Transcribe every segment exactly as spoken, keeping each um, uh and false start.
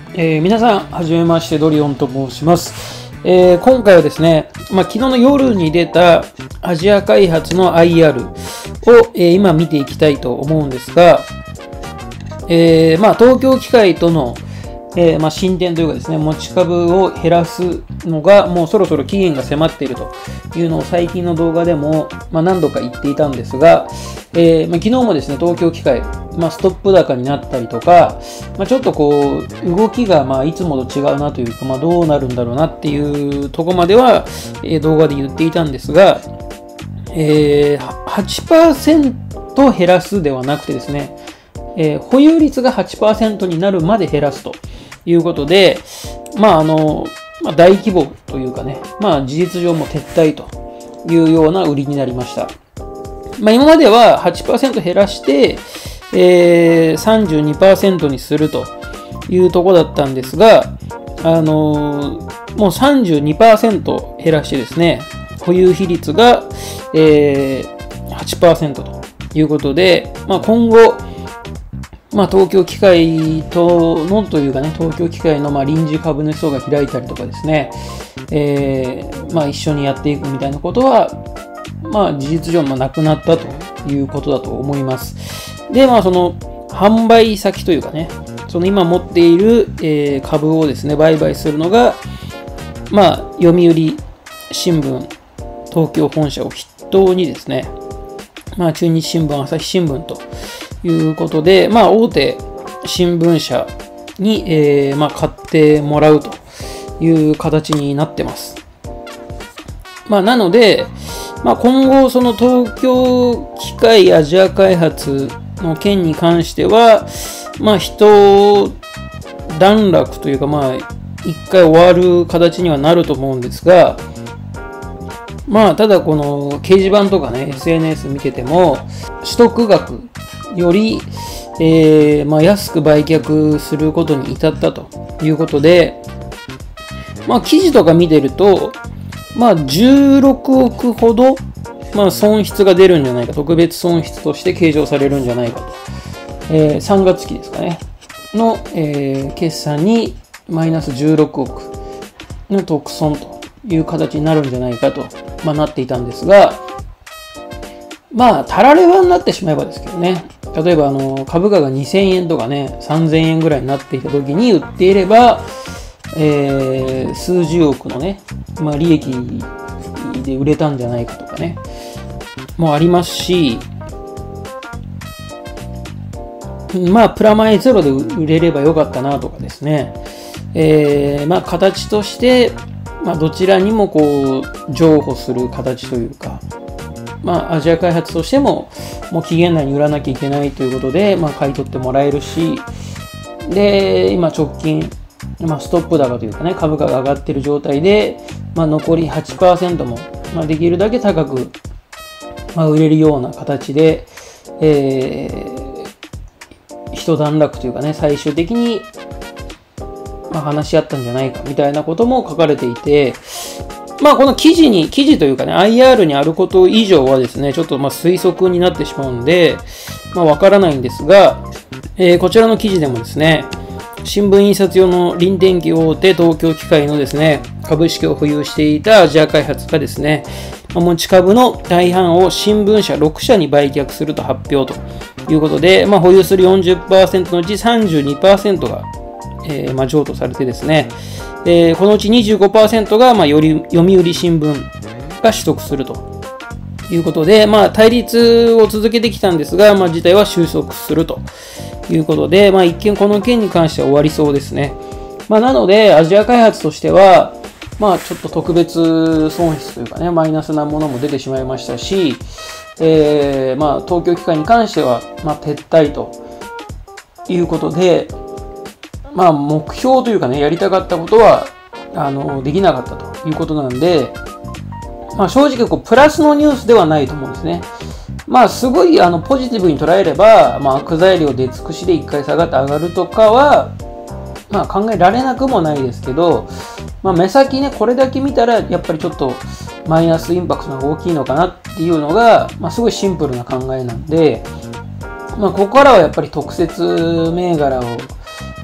えー、皆さん、はじめまして、ドリオンと申します。えー、今回はですね、まあ、昨日の夜に出たアジア開発の アイアール を、えー、今見ていきたいと思うんですが、えーまあ、東京機械との、えーまあ、進展というかですね、持ち株を減らすのがもうそろそろ期限が迫っているというのを最近の動画でも、まあ、何度か言っていたんですが、えーまあ、昨日もですね、東京機械、まあ、ストップ高になったりとか、まあ、ちょっとこう、動きがまあいつもと違うなというか、まあ、どうなるんだろうなっていうところまでは、えー、動画で言っていたんですが、えー、はちパーセント 減らすではなくてですね、えー、保有率が はちパーセント になるまで減らすということで、まああの、まあ、大規模というかね、まあ事実上も撤退というような売りになりました。まあ今までは はちパーセント 減らして、えー、さんじゅうにパーセント にするというところだったんですが、あのー、もう さんじゅうにパーセント 減らしてですね、保有比率が、えー、はちパーセント ということで、まあ今後、まあ、東京機械とのというかね、東京機械のまあ臨時株主総が開いたりとかですね、えー、まあ一緒にやっていくみたいなことは、まあ事実上まあなくなったということだと思います。で、まあその販売先というかね、その今持っている、えー、株をですね、売買するのが、まあ読売新聞、東京本社を筆頭にですね、まあ中日新聞、朝日新聞と、いうことで、まあ、大手新聞社に、えーまあ、買ってもらうという形になってます。まあ、なので、まあ、今後、その東京機械アジア開発の件に関しては、まあ、一段落というか、まあ、一回終わる形にはなると思うんですが、まあ、ただこの掲示板とかね、エスエヌエス 見てても、取得額より、えーまあ、安く売却することに至ったということで、まあ、記事とか見てると、まあ、じゅうろくおくほど、まあ、損失が出るんじゃないか、特別損失として計上されるんじゃないかと、えー、さんがつ期ですかね、の、えー、決算にマイナスじゅうろくおくの特損という形になるんじゃないかと、まあ、なっていたんですが、まあ、たらればになってしまえばですけどね。例えば、あの、株価がにせんえんとかね、さんぜんえんぐらいになっていた時に売っていれば、えー、数十億のね、まあ、利益で売れたんじゃないかとかね、もありますし、まあ、プラマイゼロで売れればよかったなとかですね、えー、まあ、形として、まあ、どちらにもこう、譲歩する形というか、まあ、アジア開発としても、もう期限内に売らなきゃいけないということで、まあ、買い取ってもらえるし、で、今直近、まあ、ストップ高というかね、株価が上がっている状態で、まあ、残り はちパーセント も、まあ、できるだけ高く、まあ、売れるような形で、えー、一段落というかね、最終的に、まあ、話し合ったんじゃないかみたいなことも書かれていて、まあこの記事に、記事というかね、アイアール にあること以上はですね、ちょっとまあ推測になってしまうんで、まあわからないんですが、えー、こちらの記事でもですね、新聞印刷用の臨転機大手東京機械のですね、株式を保有していたアジア開発がですね、持ち株の大半を新聞社ろくしゃに売却すると発表ということで、まあ保有する よんじゅっパーセント のうち さんじゅうにパーセント が、えー、まあ譲渡されてですね、えー、このうち にじゅうごパーセント が、まあ、より読売新聞が取得するということで、まあ、対立を続けてきたんですが、まあ、事態は収束するということで、まあ、一見この件に関しては終わりそうですね。まあ、なので、アジア開発としては、まあ、ちょっと特別損失というかね、マイナスなものも出てしまいましたし、えー、まあ、東京機械に関しては、まあ、撤退ということで、まあ、目標というかね、やりたかったことは、あの、できなかったということなんで、まあ、正直、こう、プラスのニュースではないと思うんですね。まあ、すごい、あの、ポジティブに捉えれば、まあ、悪材料出尽くしで一回下がって上がるとかは、まあ、考えられなくもないですけど、まあ、目先ね、これだけ見たら、やっぱりちょっと、マイナスインパクトが大きいのかなっていうのが、まあ、すごいシンプルな考えなんで、まあ、ここからはやっぱり特設銘柄を、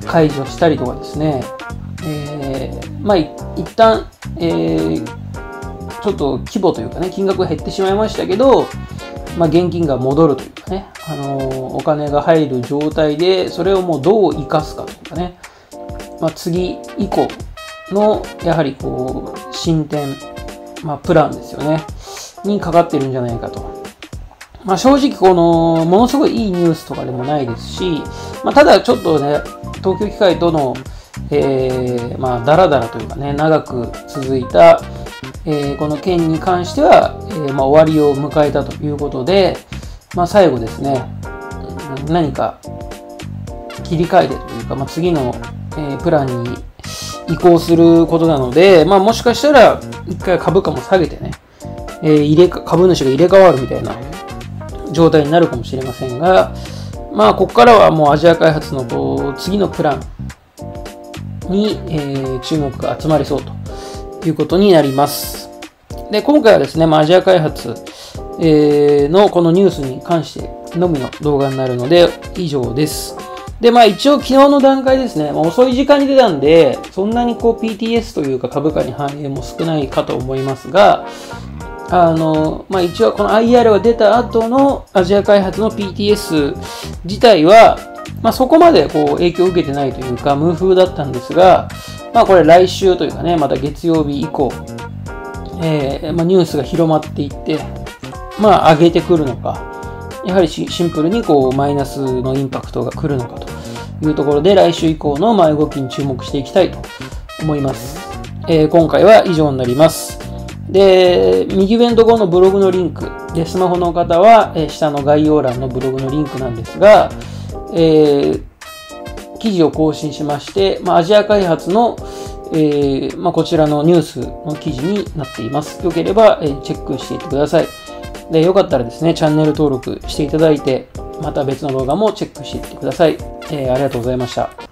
解除したりとかですね、えー、まあ一旦、えー、ちょっと規模というかね、金額が減ってしまいましたけど、まあ、現金が戻るというかね、あのー、お金が入る状態で、それをもうどう生かすかというかね、まあ、次以降の、やはりこう、進展、まあ、プランですよね、にかかってるんじゃないかと。まあ、正直、この、ものすごいいいニュースとかでもないですし、まあ、ただちょっとね、東京機械との、えー、まあ、だらだらというかね、長く続いた、えー、この件に関しては、えーまあ、終わりを迎えたということで、まあ、最後ですね、何か切り替えてというか、まあ、次の、えー、プランに移行することなので、まあ、もしかしたら一回株価も下げてね、えー、入れ株主が入れ替わるみたいな状態になるかもしれませんが、まあ、ここからはもうアジア開発のこう次のプランに、えー、注目が集まりそうということになります。で、今回はですね、まあ、アジア開発、えー、のこのニュースに関してのみの動画になるので以上です。で、まあ一応昨日の段階ですね、まあ、遅い時間に出たんで、そんなにこう ピーティーエス というか株価に反映も少ないかと思いますが、あの、まあ一応この アイアール が出た後のアジア開発の ピーティーエス 自体は、まあそこまでこう影響を受けてないというか無風だったんですが、まあこれ来週というかね、また月曜日以降、えーまあ、ニュースが広まっていって、まあ上げてくるのか、やはりシンプルにこうマイナスのインパクトが来るのかというところで、来週以降のまあ動きに注目していきたいと思います。えー、今回は以上になります。で、右上のところのブログのリンクで、スマホの方は、えー、下の概要欄のブログのリンクなんですが、えー、記事を更新しまして、まあ、アジア開発の、えーまあ、こちらのニュースの記事になっています。よければ、えー、チェックしていってください。で、よかったらですね、チャンネル登録していただいて、また別の動画もチェックしていってください。えー、ありがとうございました。